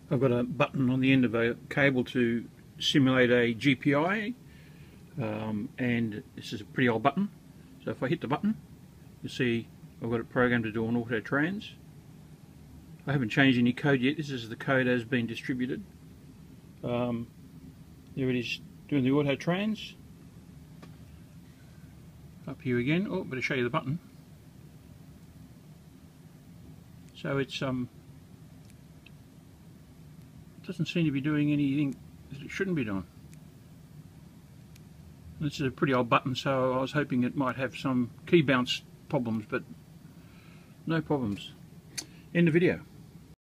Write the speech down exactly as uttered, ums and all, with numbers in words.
I've got a button on the end of a cable to simulate a G P I, um, and this is a pretty old button. So if I hit the button, you'll see I've got it programmed to do an auto trans. I haven't changed any code yet. This is the code as been distributed. Um, there it is, doing the auto trans. Up here again. Oh, better show you the button. So it's um doesn't seem to be doing anything that it shouldn't be doing. This is a pretty old button, so I was hoping it might have some key bounce problems, but no problems. End of video.